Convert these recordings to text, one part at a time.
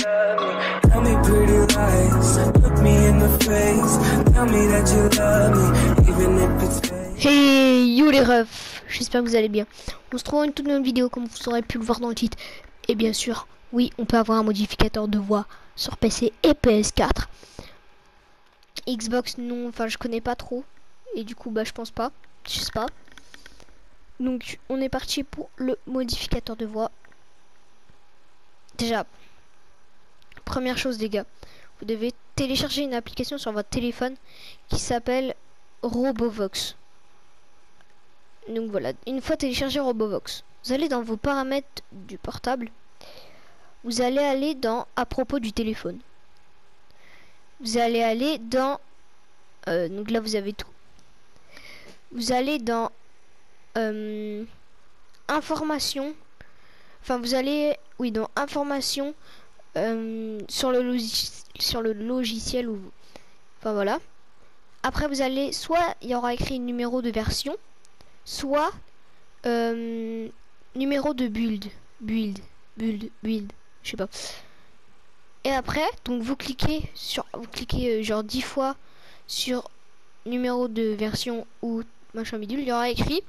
love me. Tell me pretty lies, look me in the face. Tell me that you love me, even if it's fake. Hey yo les refs, j'espère que vous allez bien. On se trouve dans une toute nouvelle vidéo comme vous aurez pu le voir dans le titre. Et bien sûr, oui, on peut avoir un modificateur de voix sur PC et PS4. Xbox non, enfin je connais pas trop. Et du coup bah je pense pas, je sais pas. Donc on est parti pour le modificateur de voix. Déjà, première chose les gars, vous devez télécharger une application sur votre téléphone qui s'appelle Robovox. Donc voilà, une fois téléchargé Robovox, vous allez dans vos paramètres du portable. Vous allez aller dans à propos du téléphone. Vous allez aller dans donc là vous avez tout. Vous allez dans information. Enfin vous allez oui dans information sur le logiciel ou enfin voilà. Après vous allez soit il y aura écrit numéro de version, soit numéro de build, je sais pas. Et après, donc vous cliquez genre 10 fois sur numéro de version ou machin bidule, il y aura écrit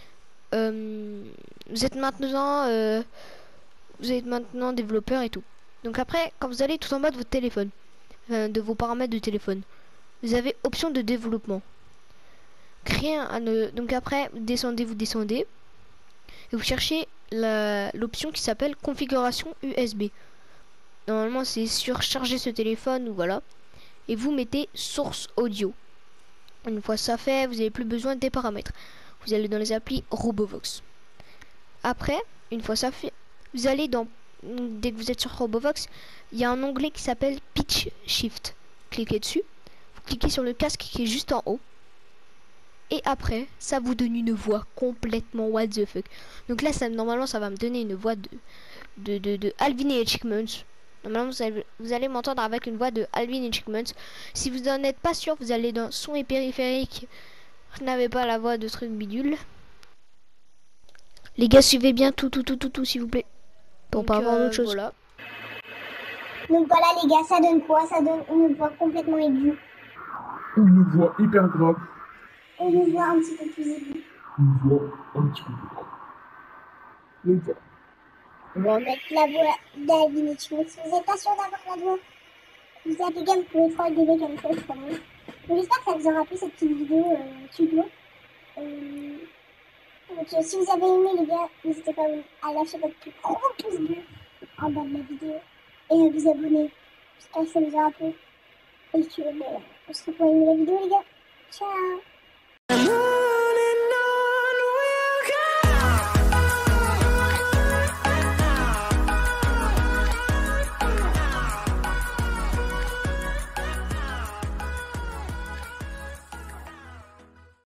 vous êtes maintenant développeur et tout. Donc après, quand vous allez tout en bas de votre téléphone, de vos paramètres de téléphone, vous avez option de développement. Créer donc après, vous descendez et vous cherchez l'option qui s'appelle configuration USB. Normalement c'est surcharger ce téléphone ou voilà. Et vous mettez source audio. Une fois ça fait, vous n'avez plus besoin des paramètres. Vous allez dans les applis Robovox. Après, une fois ça fait, vous allez dans, dès que vous êtes sur Robovox, il y a un onglet qui s'appelle Pitch Shift. Cliquez dessus. Vous cliquez sur le casque qui est juste en haut. Et après, ça vous donne une voix complètement what the fuck. Donc là, normalement, ça va me donner une voix de Alvin et Chipmunks. Normalement, vous allez m'entendre avec une voix de Alvin et Chipmunks. Si vous n'en êtes pas sûr, vous allez dans son et périphérique. Vous n'avez pas la voix de truc bidule. Les gars, suivez bien tout, s'il vous plaît. Pour pas avoir d'autre chose. Voilà. Donc voilà les gars, ça donne quoi? Ça donne une voix complètement aiguë. Une voix hyper grave. Une voix un petit peu plus aiguë. Une voix un petit peu plus grave. Donc voilà. On va mettre la voix d'Alvin et Chipmunks. Si vous n'êtes pas sûr d'avoir la voix, vous avez gars, vous pouvez faire le bébé comme ça, c'est pas mal. Donc j'espère que ça vous aura plu cette petite vidéo tuto. Donc si vous avez aimé les gars, n'hésitez pas à lâcher votre plus gros pouce bleu en bas de la vidéo. Et à vous abonner. J'espère que ça vous aura plu. Et que on se retrouve pour une nouvelle vidéo les gars. Ciao.